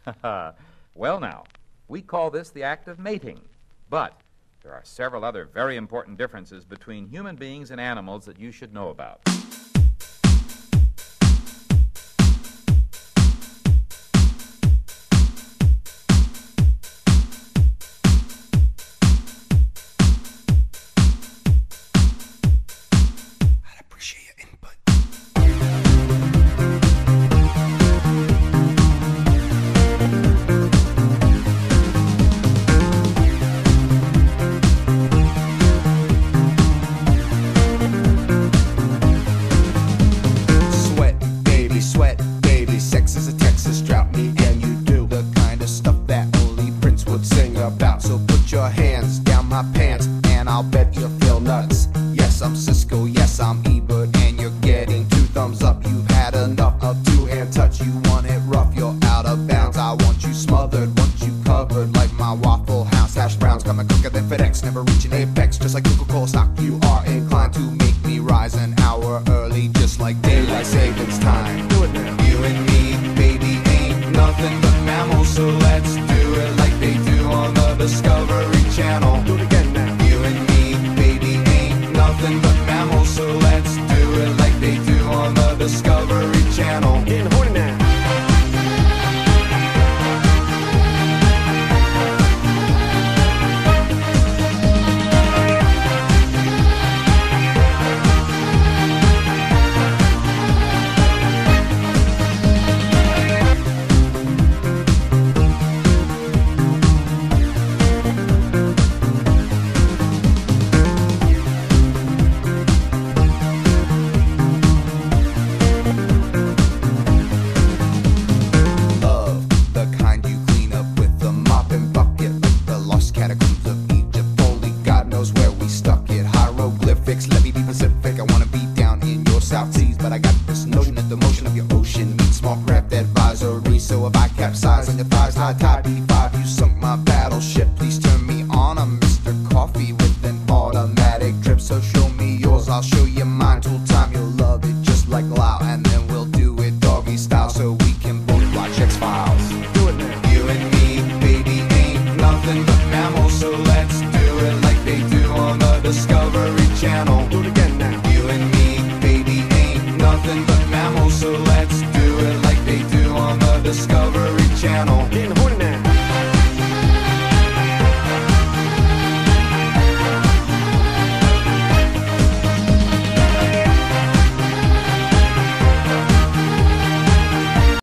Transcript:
Well now, we call this the act of mating, but there are several other very important differences between human beings and animals that you should know about. So let's do it like they do on the Discovery Channel.